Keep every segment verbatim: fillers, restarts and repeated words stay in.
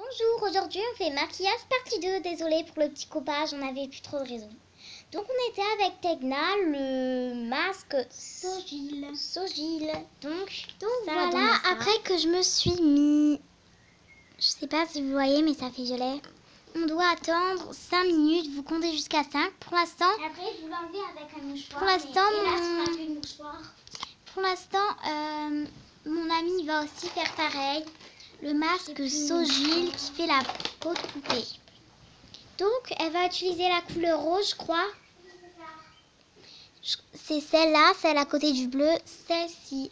Bonjour, aujourd'hui on fait maquillage partie deux, désolée pour le petit coupage, on n'avait plus trop de raison. Donc on était avec Tegna, le masque Sogil. Sogil. Donc, Donc ça voilà, après que je me suis mis, je sais pas si vous voyez mais ça fait gelé. On doit attendre cinq minutes, vous comptez jusqu'à cinq. Pour l'instant, après vous l'enlevez avec un mouchoir. Pour l'instant, mais hélas, mon- on n'a plus de mouchoir. pour l'instant, euh, mon ami va aussi faire pareil. Le masque plus Sogil qui fait la peau de poupée. Donc, elle va utiliser la couleur rose, je crois. Je- C'est celle-là, celle à côté du bleu, celle-ci.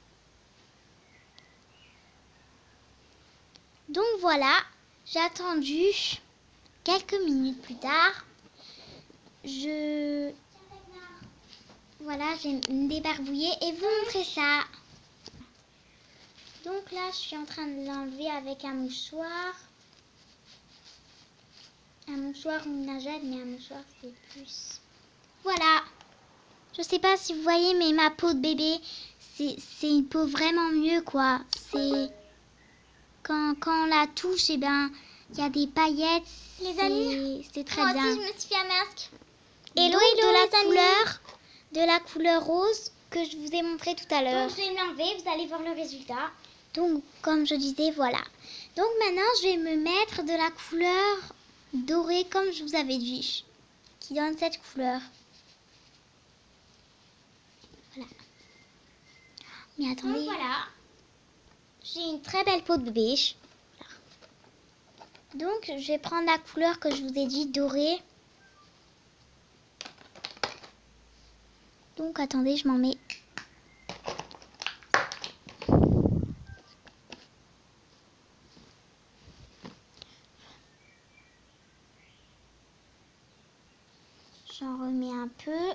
Donc voilà, j'ai attendu quelques minutes plus tard. Je... Voilà, j'ai me débarbouillé et vous montrer ça. Donc là, je suis en train de l'enlever avec un mouchoir. Un mouchoir ou une lingette, mais un mouchoir c'est plus... Voilà. Je sais pas si vous voyez, mais ma peau de bébé, c'est c'est une peau vraiment mieux, quoi. C'est... Quand, quand on la touche, eh ben, il y a des paillettes. Les c'est- amis, c'est très Moi bien. aussi je me suis fait un masque. Et Hello, donc, hello, de la les amis. couleur, de la couleur rose que je vous ai montré tout à l'heure. Donc je vais l'enlever, vous allez voir le résultat. Donc, comme je disais, voilà. Donc maintenant, je vais me mettre de la couleur dorée, comme je vous avais dit, qui donne cette couleur. Voilà. Mais Donc attendez, voilà. j'ai une très belle peau de bébé. Voilà. Donc, je vais prendre la couleur que je vous ai dit, dorée. Donc, attendez, je m'en mets. J'en remets un peu.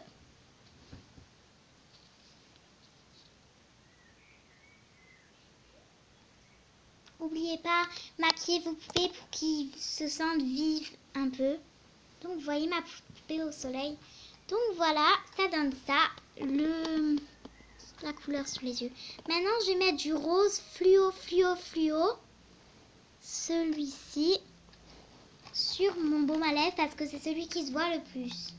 N'oubliez pas, maquillez vos poupées pour qu'ils se sentent vives un peu. Donc, vous voyez ma poupée au soleil. Donc, voilà, ça donne ça, le, la couleur sur les yeux. Maintenant, je vais mettre du rose fluo, fluo, fluo. Celui-ci sur mon baume à lèvres parce que c'est celui qui se voit le plus.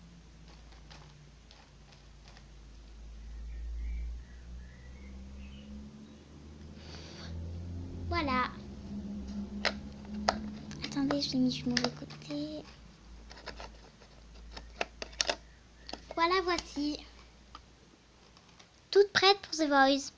Voilà. Attendez, je l'ai mis du mauvais côté. Voilà, voici. Toute prête pour The Voice.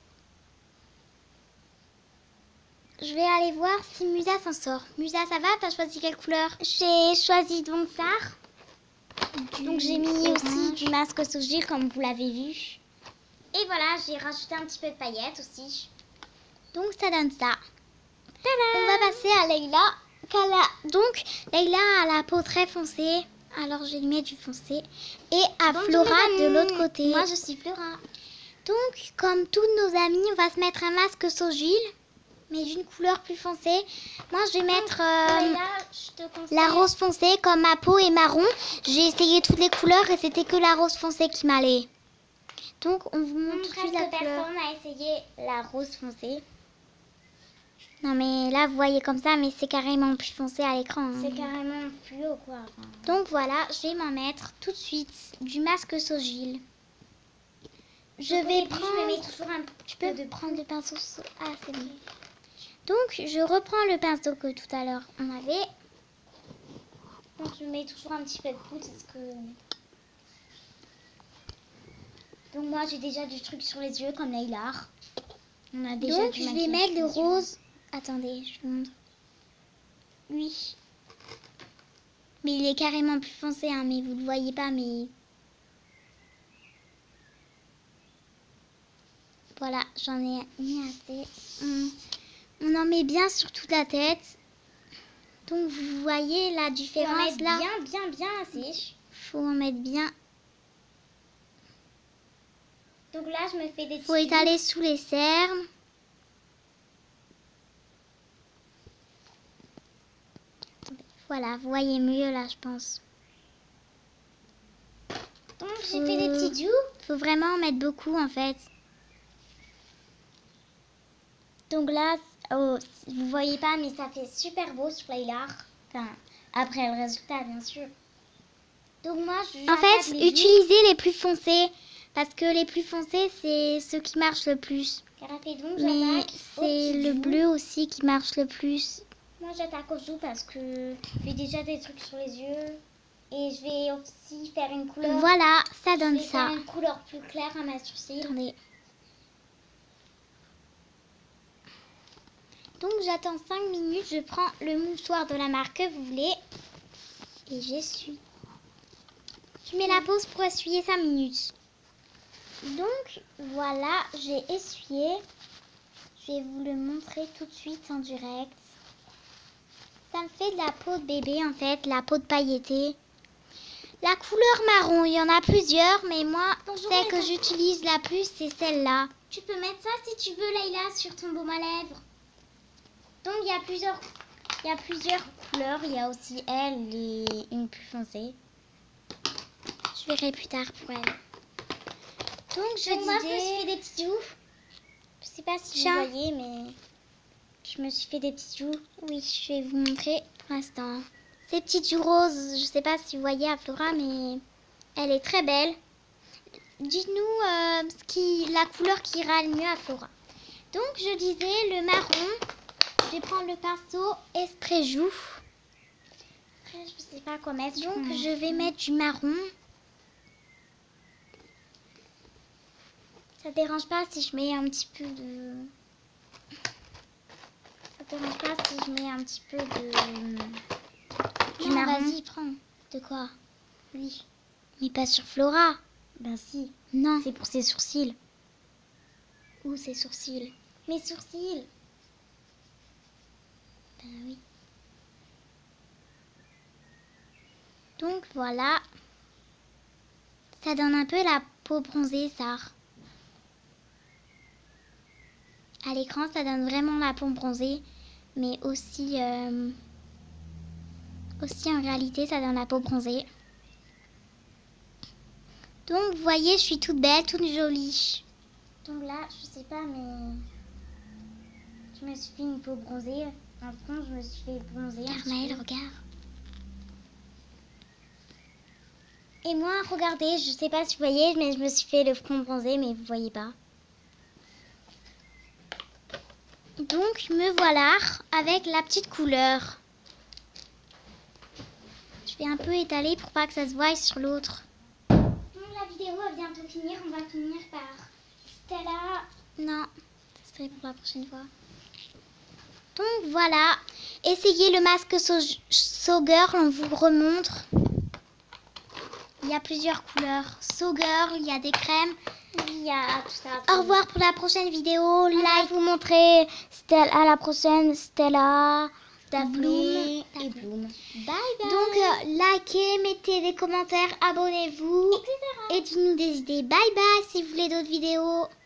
Je vais aller voir si Musa s'en sort. Musa, ça va? T'as choisi quelle couleur? J'ai choisi donc ça. Donc j'ai mis orange. aussi du masque Sogil comme vous l'avez vu. Et voilà, j'ai rajouté un petit peu de paillettes aussi. Donc ça donne ça. On va passer à Leïla. qu'elle a- Donc Leïla a la peau très foncée. Alors je vais lui mettre du foncé. Et à Bonjour, Flora les de amis. l'autre côté. Moi je suis Flora. Donc comme tous nos amis, on va se mettre un masque Sogil. Mais d'une couleur plus foncée. Moi je vais mettre euh, Leïla, je te conseille. la rose foncée. Comme ma peau est marron, j'ai essayé toutes les couleurs et c'était que la rose foncée qui m'allait. Donc on vous montre Hum, tout de suite la presque couleur. personne a essayé la rose foncée. Non mais là vous voyez comme ça, mais c'est carrément plus foncé à l'écran. hein. C'est carrément fluo quoi. Enfin, Donc voilà, je vais m'en mettre tout de suite du masque Sogil. Je donc, au vais début, prendre... Je me mets toujours un Tu peu peux de prendre le pinceau. so- Ah c'est bon. Donc je reprends le pinceau que tout à l'heure on avait. Donc je mets toujours un petit peu de poudre parce que. Donc moi j'ai déjà du truc sur les yeux comme Leïla. On a déjà Donc du je vais maquillage mettre le sur les yeux. rose. Attendez, je vous montre. Oui. Mais il est carrément plus foncé, hein, mais vous le voyez pas, mais... Voilà, j'en ai mis assez. On, on en met bien sur toute la tête. Donc vous voyez la Faut en différence mettre là. bien bien bien assez. Faut en mettre bien. Donc là je me fais des Faut petits étaler sous les cernes. Voilà, vous voyez mieux là, je pense. bouts. Donc j'ai fait des Faut- petits joues. Faut vraiment en mettre beaucoup en fait. Donc là, oh, vous voyez pas, mais ça fait super beau ce fly-là. Enfin, après le résultat, bien sûr. Donc moi, je En fait, utilisez les plus foncés. Parce que les plus foncés, c'est ceux qui marchent le plus. Carapé, donc Mais j'attaque au c'est petit le joue. bleu aussi qui marche le plus. Moi, j'attaque au joue parce que j'ai déjà des trucs sur les yeux. Et je vais aussi faire une couleur. Voilà, ça Je donne vais ça. faire une couleur plus claire à ma sourcil. Attendez. Donc j'attends cinq minutes, je prends le mouchoir de la marque que vous voulez et j'essuie. Je mets la pause pour essuyer cinq minutes. Donc voilà, j'ai essuyé. Je vais vous le montrer tout de suite en direct. Ça me fait de la peau de bébé en fait, la peau de pailleté. La couleur marron, il y en a plusieurs, mais moi, Bonjour, celle que Maître. j'utilise la plus, c'est celle-là. Tu peux mettre ça si tu veux, Layla, sur ton baume à lèvres. Donc il y a plusieurs, il y a plusieurs couleurs. Il y a aussi elle et une plus foncée. Je verrai plus tard pour elle. Donc je Donc moi, je me suis disais... fait des petits joues. Je sais pas si Tiens. vous voyez, mais je me suis fait des petits joues. Oui, je vais vous montrer pour l'instant. Ces petites joues roses, je sais pas si vous voyez à Flora, mais elle est très belle. Dites-nous euh, ce qui, la couleur qui ira le mieux à Flora. Donc je disais le marron. Je vais prendre le pinceau Esprit Joue. Après, je sais pas quoi mettre. Donc Hmm. je vais mettre du marron. Ça dérange pas si je mets un petit peu de... Ça dérange pas si je mets un petit peu de... Du Non, marron. vas-y, prends. De quoi? Oui. Mais pas sur Flora. Ben si. Non. C'est pour ses sourcils. Où ses sourcils? Mes sourcils. Ben oui. Donc voilà. Ça donne un peu la peau bronzée, ça. À l'écran, ça donne vraiment la peau bronzée. Mais aussi... Euh, aussi en réalité, ça donne la peau bronzée. Donc vous voyez, je suis toute belle, toute jolie. Donc là, je sais pas, mais je me suis fait une peau bronzée. En fond, je me suis fait bronzer. un Carmel, petit peu. regarde. Et moi, regardez, je sais pas si vous voyez, mais je me suis fait le front bronzé, mais vous voyez pas. Donc me voilà avec la petite couleur. Je vais un peu étaler pour pas que ça se voie sur l'autre. Donc la vidéo va bientôt finir. On va finir par Stella. Non, ce serait pour la prochaine fois. Donc voilà, essayez le masque So, So Girl, on vous remontre. Il y a plusieurs couleurs. So Girl, il y a des crèmes. Il y a tout ça. Au revoir pour la prochaine vidéo. On va Like, vous montrer Stella, à la prochaine. Stella, Daphné Bloom. et Bloom. Bye bye. donc euh, likez, mettez des commentaires, abonnez-vous et cetera. et dites-nous des idées. Bye bye si vous voulez d'autres vidéos.